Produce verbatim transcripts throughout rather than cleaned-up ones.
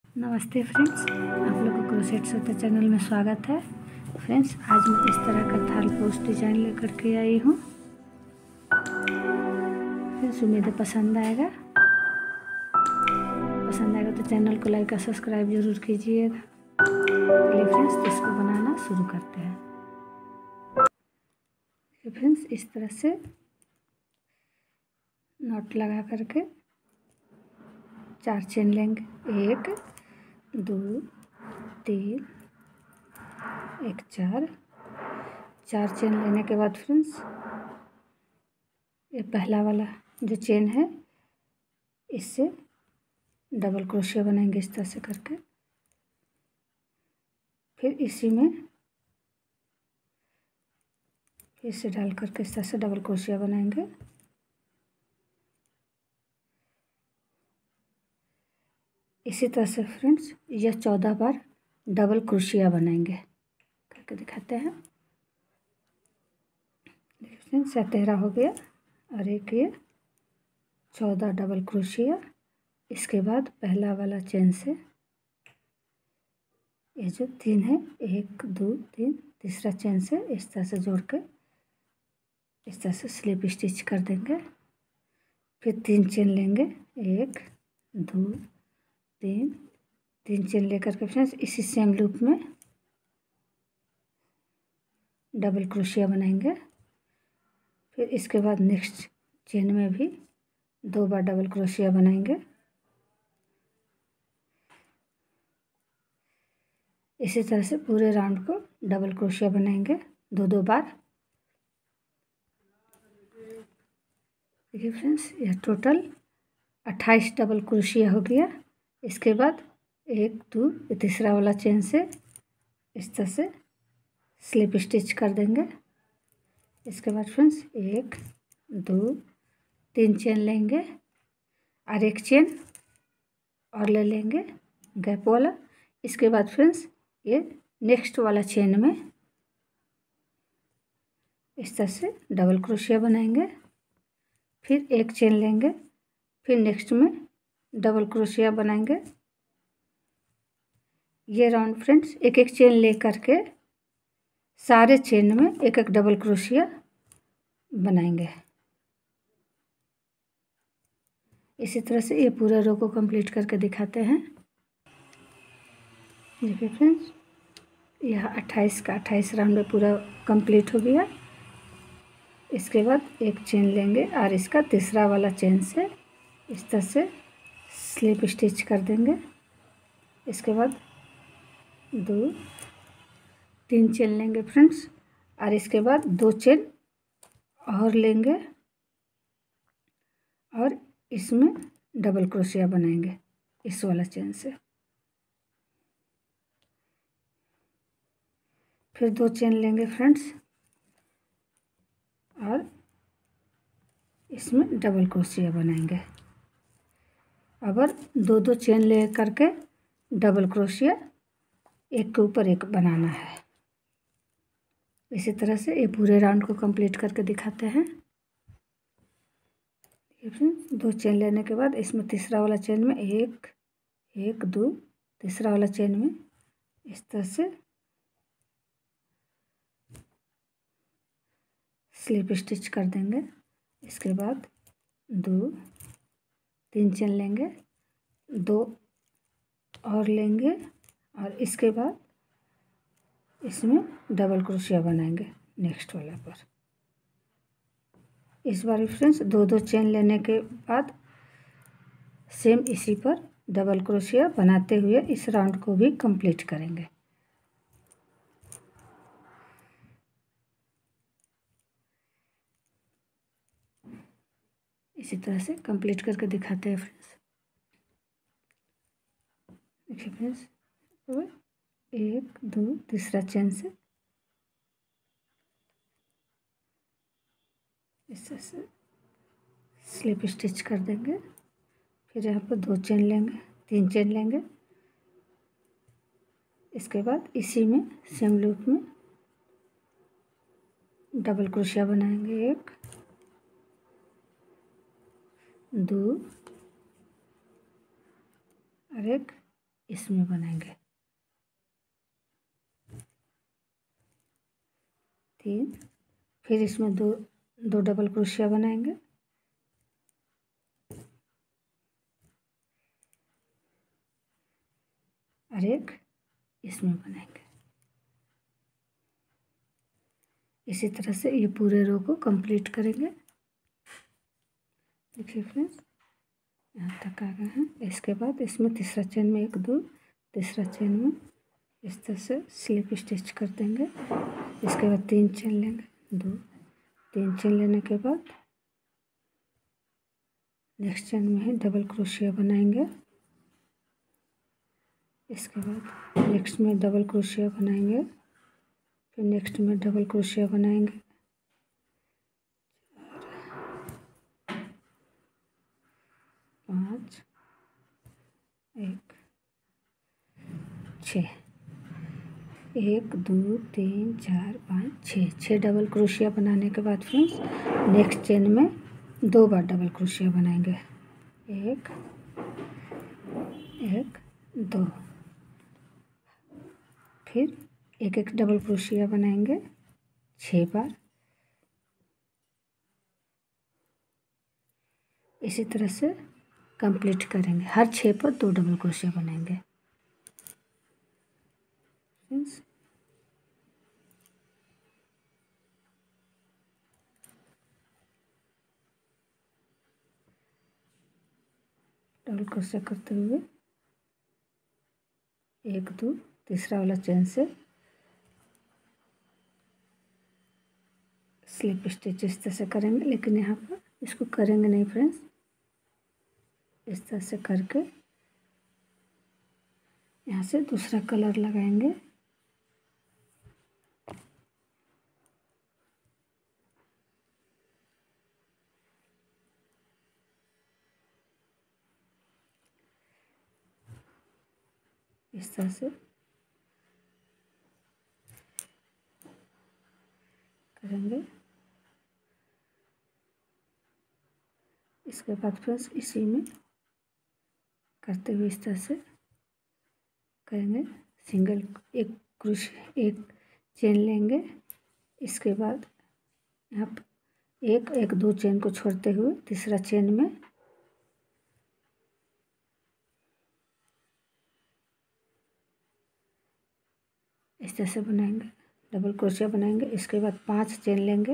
नमस्ते फ्रेंड्स, आप लोगों को क्रोशेट सत्ता चैनल में स्वागत है। फ्रेंड्स, आज मैं इस तरह का थाल पोस्ट डिजाइन लेकर के आई हूँ। फ्रेंड्स, उम्मीद है पसंद आएगा। पसंद आएगा तो चैनल को लाइक और सब्सक्राइब जरूर कीजिएगा। चलिए फ्रेंड्स, इसको बनाना शुरू करते हैं। फ्रेंड्स, इस तरह से नॉट लगा करके चार चेन लेंगे। एक, दो, तीन, एक, चार चार चेन लेने के बाद फ्रेंड्स, ये पहला वाला जो चेन है इससे डबल क्रोशिया बनाएंगे इस तरह से करके। फिर इसी में फिर से डाल करके इस तरह से डबल क्रोशिया बनाएंगे। इसी तरह से फ्रेंड्स, यह चौदह बार डबल क्रोशिया बनाएंगे करके दिखाते हैं। देखिए फ्रेंड्स, यह तेरह हो गया और एक ये चौदह डबल क्रोशिया। इसके बाद पहला वाला चेन से ये जो तीन है, एक, दो, तीन, तीसरा चेन से इस तरह से जोड़ के इस तरह से स्लिप स्टिच कर देंगे। फिर तीन चेन लेंगे, एक, दो, तीन तीन चेन लेकर के फ्रेंड्स इसी सेम लूप में डबल क्रोशिया बनाएंगे। फिर इसके बाद नेक्स्ट चेन में भी दो बार डबल क्रोशिया बनाएंगे। इसी तरह से पूरे राउंड को डबल क्रोशिया बनाएंगे दो दो बार। देखिए फ्रेंड्स, यह टोटल अट्ठाईस डबल क्रोशिया हो गया। इसके बाद एक, दो, तीसरा वाला चेन से इस तरह से स्लिप स्टिच कर देंगे। इसके बाद फ्रेंड्स एक, दो, तीन चेन लेंगे और एक चेन और ले लेंगे गैप वाला। इसके बाद फ्रेंड्स ये नेक्स्ट वाला चेन में इस तरह से डबल क्रोशिया बनाएंगे। फिर एक चेन लेंगे, फिर नेक्स्ट में डबल क्रोशिया बनाएंगे। ये राउंड फ्रेंड्स एक एक चेन ले करके सारे चेन में एक एक डबल क्रोशिया बनाएंगे। इसी तरह से ये पूरे रो को कंप्लीट करके दिखाते हैं। देखिए फ्रेंड्स, यह अट्ठाईस का अट्ठाईस राउंड में पूरा कंप्लीट हो गया। इसके बाद एक चेन लेंगे और इसका तीसरा वाला चेन से इस तरह से स्लिप स्टिच कर देंगे। इसके बाद दो, तीन चेन लेंगे फ्रेंड्स और इसके बाद दो चेन और लेंगे और इसमें डबल क्रोशिया बनाएंगे इस वाला चेन से। फिर दो चेन लेंगे फ्रेंड्स और इसमें डबल क्रोशिया बनाएंगे। अब दो दो चेन ले करके डबल क्रोशिया एक के ऊपर एक बनाना है। इसी तरह से ये पूरे राउंड को कंप्लीट करके दिखाते हैं। फ्रेंड्स, दो चेन लेने के बाद इसमें तीसरा वाला चेन में एक, एक, दो, तीसरा वाला चेन में इस तरह से स्लिप स्टिच कर देंगे। इसके बाद दो, तीन चेन लेंगे, दो और लेंगे और इसके बाद इसमें डबल क्रोशिया बनाएंगे नेक्स्ट वाला पर। इस बार फ्रेंड्स दो दो चेन लेने के बाद सेम इसी पर डबल क्रोशिया बनाते हुए इस राउंड को भी कंप्लीट करेंगे। इसी तरह से कंप्लीट करके दिखाते हैं फ्रेंड्स। देखिए फ्रेंड्स, एक, दो, तीसरा चेन से इस तरह से स्लिप स्टिच कर देंगे। फिर यहाँ पर दो चेन लेंगे, तीन चेन लेंगे। इसके बाद इसी में सेम लूप में डबल क्रोशिया बनाएंगे। एक, दो और एक, इसमें बनाएंगे तीन, फिर इसमें दो दो डबल क्रोशिया बनाएंगे, और एक इसमें बनाएंगे। इसी तरह से ये पूरे रो को कंप्लीट करेंगे। देखिए फ्रेंड्स, यहाँ तक आ गए हैं। इसके बाद इसमें तीसरा चेन में एक दो, तीसरा चेन में इस तरह से स्लिप स्टिच कर देंगे। इसके बाद तीन चेन लेंगे, दो तीन चेन लेने के बाद नेक्स्ट चेन में ही डबल क्रोशिया बनाएंगे। इसके बाद नेक्स्ट में डबल क्रोशिया बनाएंगे, फिर नेक्स्ट में डबल क्रोशिया बनाएंगे, पाँच, एक, छः, एक दो तीन चार पाँच छः, छः डबल क्रोशिया बनाने के बाद फ्रेंड्स नेक्स्ट चेन में दो बार डबल क्रोशिया बनाएंगे, एक एक दो, फिर एक एक डबल क्रोशिया बनाएंगे छः बार। इसी तरह से कंप्लीट करेंगे, हर छः पर दो डबल क्रोशिया बनाएंगे फ्रेंड्स। डबल क्रोशिया करते हुए एक दो, तीसरा वाला चेन से स्लिप स्टिच इस तरह से करेंगे, लेकिन यहाँ पर इसको करेंगे नहीं फ्रेंड्स। इस तरह से करके यहाँ से दूसरा कलर लगाएंगे, इस तरह से करेंगे। इसके बाद फ्रेंड्स इसी में करते हुए इस तरह से करेंगे। सिंगल एक क्रोश एक चेन लेंगे, इसके बाद यहाँ पर एक एक दो चेन को छोड़ते हुए तीसरा चेन में इस तरह से बनाएंगे, डबल क्रोशिया बनाएंगे। इसके बाद पांच चेन लेंगे,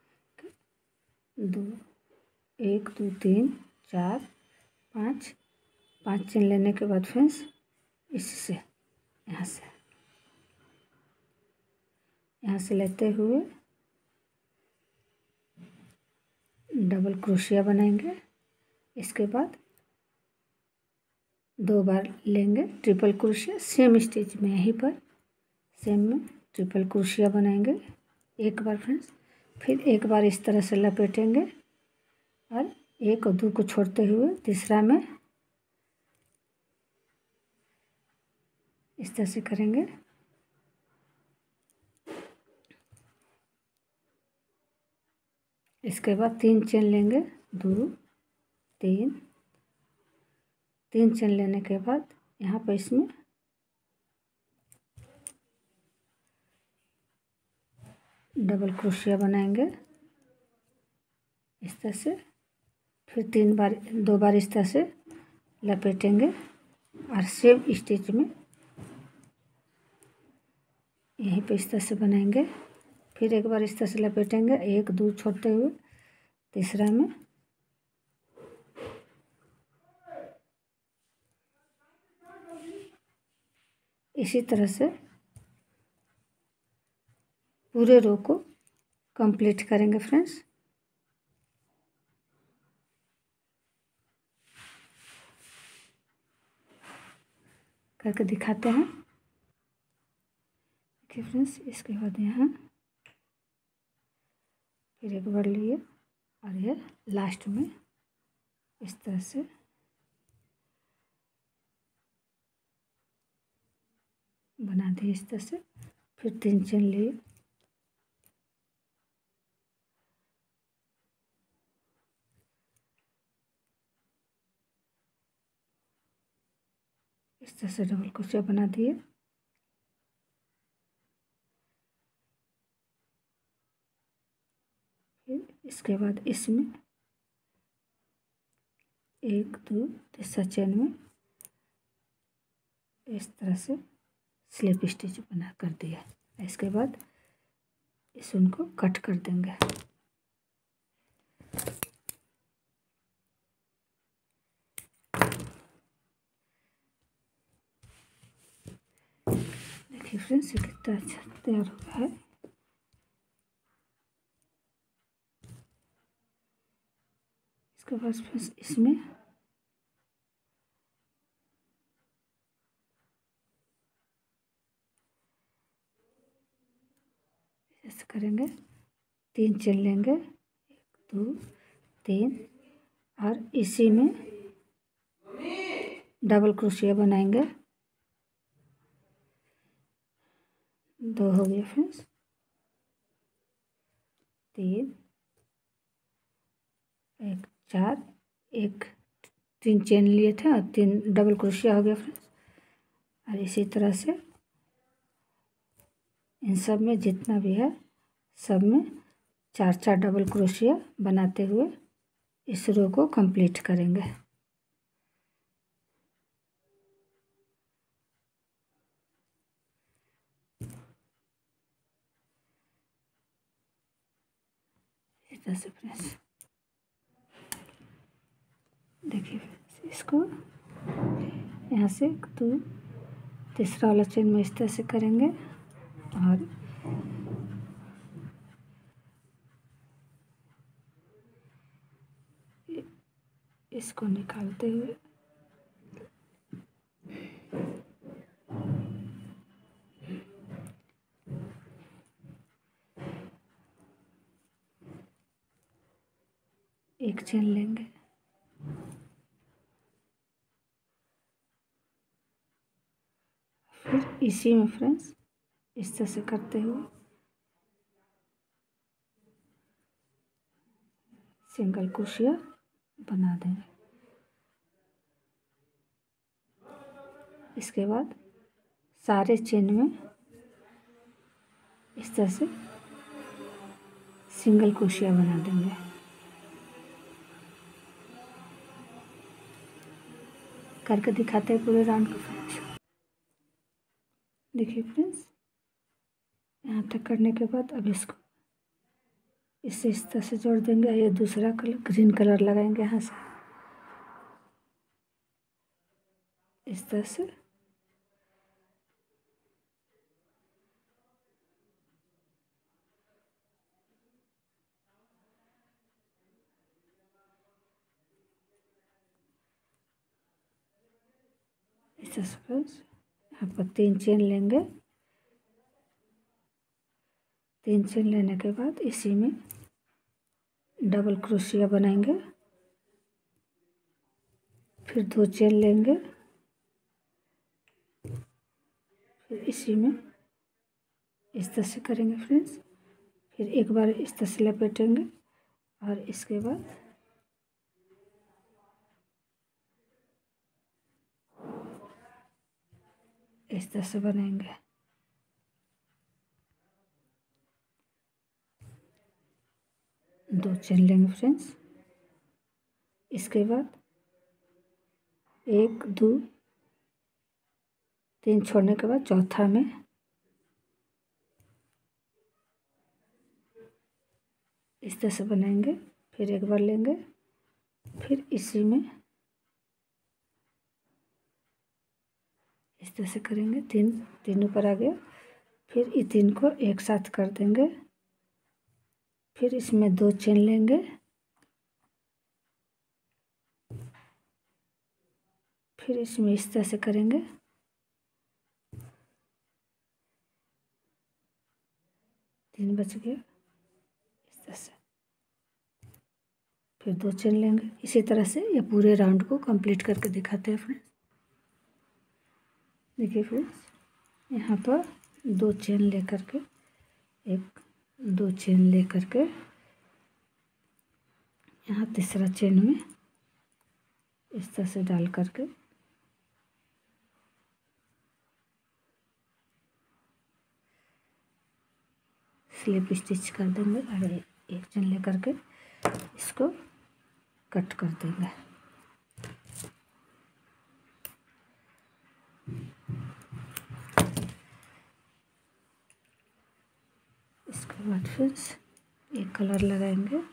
दो एक दो तीन चार पाँच, पांच चेन लेने के बाद फ्रेंड्स इससे यहाँ से यहाँ से लेते हुए डबल क्रोशिया बनाएंगे। इसके बाद दो बार लेंगे ट्रिपल क्रोशिया, सेम स्टिच में यहीं पर सेम में ट्रिपल क्रोशिया बनाएंगे एक बार फ्रेंड्स, फिर एक बार इस तरह से लपेटेंगे और एक और दो को छोड़ते हुए तीसरा में इस तरह से करेंगे। इसके बाद तीन चेन लेंगे, दो तीन, तीन चेन लेने के बाद यहाँ पर इसमें डबल क्रोशिया बनाएंगे इस तरह से, फिर तीन बार दो बार इस तरह से लपेटेंगे और सेम स्टिच में यहीं पे इस तरह से बनाएंगे। फिर एक बार इस तरह से लपेटेंगे, एक दो छोड़ते हुए तीसरा में इसी तरह से पूरे रो को कंप्लीट करेंगे फ्रेंड्स। करके दिखाते हैं। देखिए फ्रेंड्स, इसके बाद यहाँ फिर एक बार लिए और ये लास्ट में इस तरह से बना दिए इस तरह से, फिर तीन चेन लिए, इस तरह से डबल क्रोशिया बना दिए। फिर इसके बाद इसमें एक दो तीसरा चेन में इस तरह से स्लिप स्टिच बना कर दिया। इसके बाद इस ऊन को कट कर देंगे। देखिए फ्रेंड्स, ये कितना अच्छा तैयार हो गया है। इसके बाद फ्रेंड्स इसमें ऐसे करेंगे, तीन चेन लेंगे, एक दो तीन, और इसी में डबल क्रोशिया बनाएंगे। दो हो गया फ्रेंड्स, तीन, एक चार, एक तीन चेन लिए थे और तीन डबल क्रोशिया हो गया फ्रेंड्स। और इसी तरह से इन सब में जितना भी है सब में चार चार डबल क्रोशिया बनाते हुए इस रो को कंप्लीट करेंगे। इस तरह से फ्रेंड्स देखिए फ्रेंड्स, इसको यहाँ से दो तीसरा वाला चेन में इस तरह से करेंगे और इसको निकालते हुए एक चेन लेंगे, फिर इसी में फ्रेंड्स इस तरह से करते हुए सिंगल क्रोशिया बना देंगे। इसके बाद सारे चेन में इस तरह से सिंगल क्रोशिया बना देंगे। करके दिखाते हैं पूरे राउंड को फ्रेंड्स। देखिए फ्रेंड्स, यहाँ तक करने के बाद अब इसको इससे इस तरह से जोड़ देंगे। ये दूसरा कलर ग्रीन कलर लगाएंगे यहाँ से इस तरह से। इस तरह से फ्रेंड्स यहाँ पर तीन चेन लेंगे, तीन चेन लेने के बाद इसी में डबल क्रोशिया बनाएंगे, फिर दो चेन लेंगे, फिर इसी में इस तरह से करेंगे फ्रेंड्स। फिर एक बार इस तरह से लपेटेंगे और इसके बाद इस तरह से बनाएंगे। दो चेन लेंगे फ्रेंड्स। इसके बाद एक दो तीन छोड़ने के बाद चौथा में इस तरह से बनाएंगे। फिर एक बार लेंगे, फिर इसी में इस तरह से करेंगे। तीन तीन ऊपर आ गया, फिर ये तीन को एक साथ कर देंगे। फिर इसमें दो चेन लेंगे, फिर इसमें इस तरह से करेंगे। तीन बच गया इस तरह से, फिर दो चेन लेंगे। इसी तरह से ये पूरे राउंड को कंप्लीट करके दिखाते हैं फ्रेंड्स। देखिए फ्रेंड्स, यहाँ पर दो चेन लेकर के एक दो चेन लेकर के यहाँ तीसरा चेन में इस तरह से डाल करके स्लिप स्टिच कर देंगे और एक चेन लेकर के इसको कट कर देंगे। इसके बाद फिर एक कलर लगाएंगे।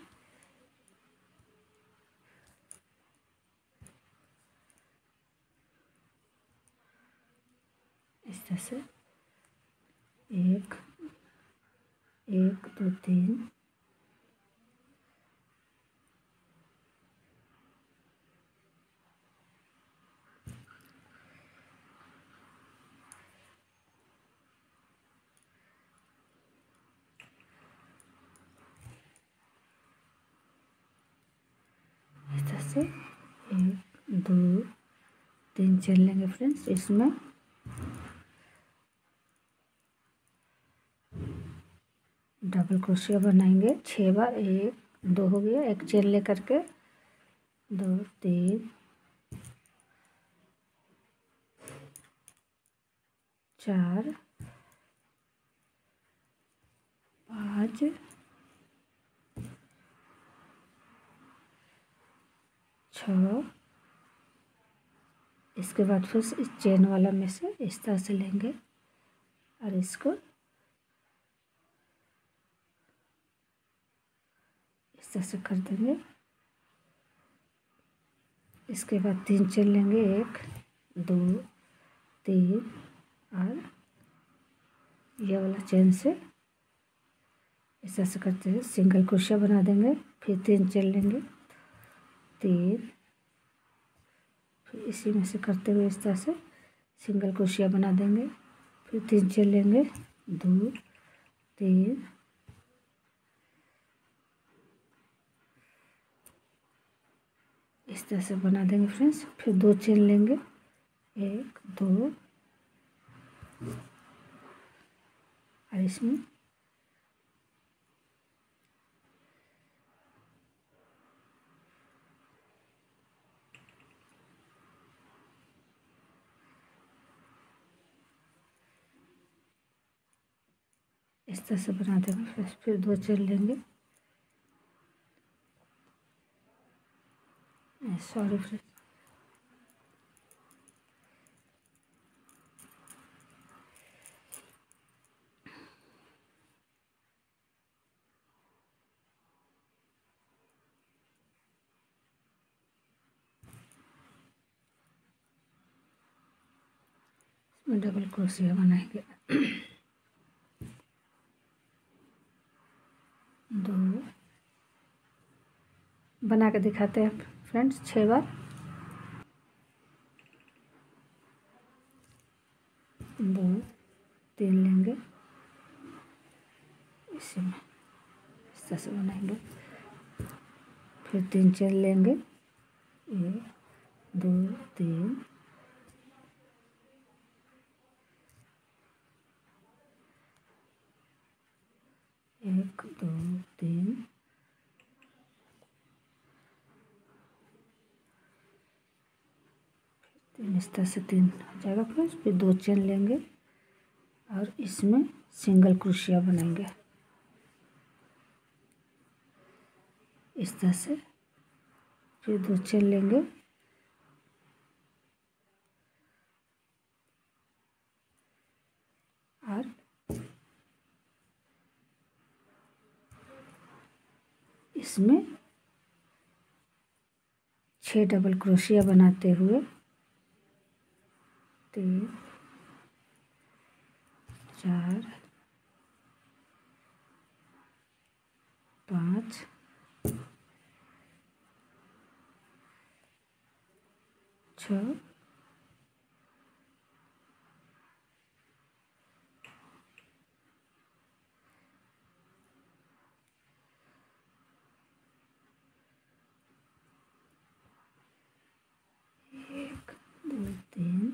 इस तरह से एक एक दो तीन इस तरह से एक दो तीन चेन लेंगे फ्रेंड्स। इसमें डबल क्रोशिया बनाएंगे छः बार। एक दो हो गया, एक चेन लेकर के दो तीन चार पाँच छः। इसके बाद फिर इस चेन वाला में से इस तरह से लेंगे और इसको इस तरह से कर देंगे। इसके बाद तीन चेन लेंगे, एक दो तीन और ये वाला चेन से इस तरह से करते हैं सिंगल क्रोशिया बना देंगे। फिर तीन चेन लेंगे, तीन, फिर इसी में से करते हुए इस तरह से सिंगल क्रोशिया बना देंगे। फिर तीन चेन लेंगे, दो तीन इस तरह से बना देंगे फ्रेंड्स। फिर दो चेन लेंगे, एक दो और इसमें इस तरह से बना देंगे फ्रेंड्स। फिर दो चेन लेंगे, सॉरी फ्रेंड्स, इसमें डबल क्रोशिया बनाएंगे दो बना के दिखाते हैं फ्रेंड्स छः बार। दो तीन लेंगे, इसी में इस तरह से बनाएंगे। फिर तीन चेन लेंगे, एक दो तीन, एक दो तीन, तीन इस तरह से तीन हो जाएगा फ्रेंड्स। फिर दो चेन लेंगे और इसमें सिंगल क्रोशिया बनाएंगे इस तरह से। फिर दो चेन लेंगे और इसमें छः डबल क्रोशिया बनाते हुए तीन चार पाँच छः एक दो तीन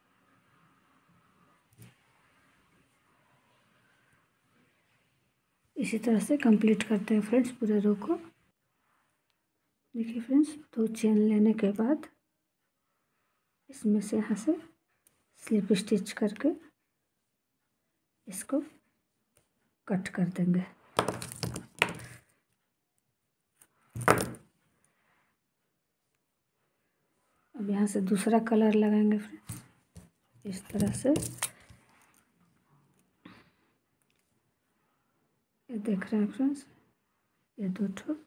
इसी तरह से कंप्लीट करते हैं फ्रेंड्स पूरे रो को। देखिए फ्रेंड्स, दो चेन लेने के बाद इसमें से यहाँ से स्लिप स्टिच करके इसको कट कर देंगे। अब यहाँ से दूसरा कलर लगाएंगे फ्रेंड्स, इस तरह से। ये देख रहे हैं फ्रेंड्स, ये दो ठो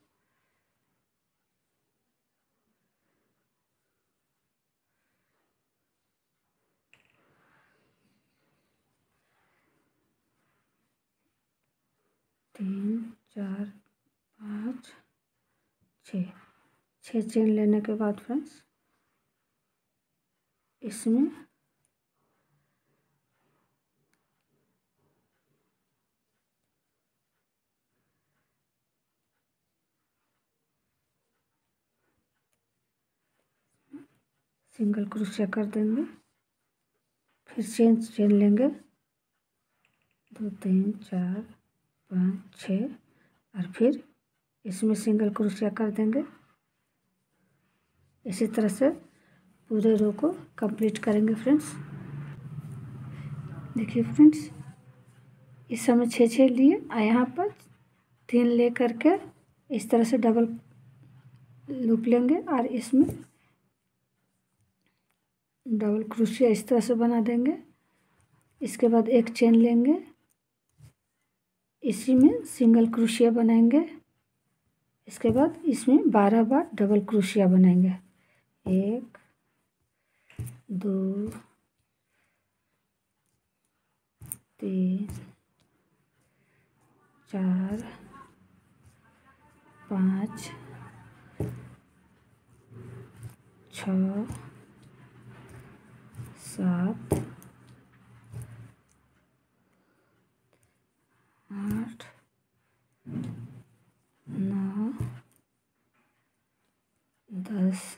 तीन चार पाँच छः छः चेन लेने के बाद फ्रेंड्स इसमें सिंगल क्रोशिया कर देंगे, फिर चेन चेन लेंगे, दो तीन चार पाँच छः, और फिर इसमें सिंगल क्रोशिया कर देंगे। इसी तरह से पूरे रो को कंप्लीट करेंगे फ्रेंड्स। देखिए फ्रेंड्स, इस समय छः छः लिए और यहाँ पर तीन ले करके इस तरह से डबल लूप लेंगे और इसमें डबल क्रोशिया इस तरह से बना देंगे। इसके बाद एक चेन लेंगे, इसी में सिंगल क्रोशिया बनाएंगे। इसके बाद इसमें बारह बार डबल क्रोशिया बनाएंगे। एक दो तीन चार पाँच छः सात आठ नौ दस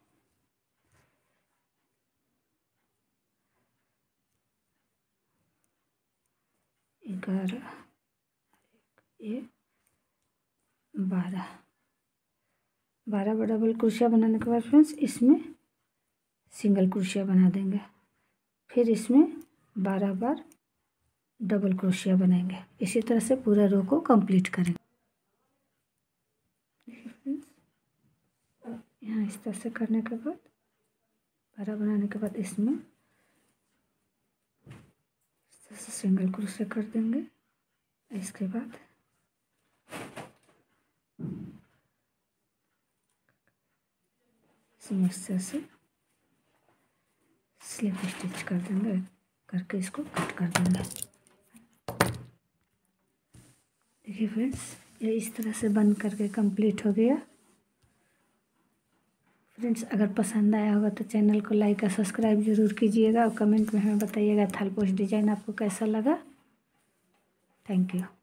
ग्यारह ये बारह बारह बार डबल क्रोशिया बनाने के बाद फ्रेंड्स इसमें सिंगल क्रोशिया बना देंगे। फिर इसमें बारह बार डबल क्रोशिया बनाएंगे। इसी तरह से पूरा रो को कंप्लीट करेंगे। यहाँ इस तरह से करने के बाद बारह बनाने के बाद इसमें इस तरह से सिंगल क्रोशिया कर देंगे। इसके बाद इसमें इस तरह से स्लिप स्टिच कर देंगे, करके इसको कट कर देंगे। देखिए फ्रेंड्स, ये इस तरह से बन करके कंप्लीट हो गया। फ्रेंड्स, अगर पसंद आया होगा तो चैनल को लाइक और सब्सक्राइब जरूर कीजिएगा और कमेंट में हमें बताइएगा थाल पोस्ट डिजाइन आपको कैसा लगा। Thank you.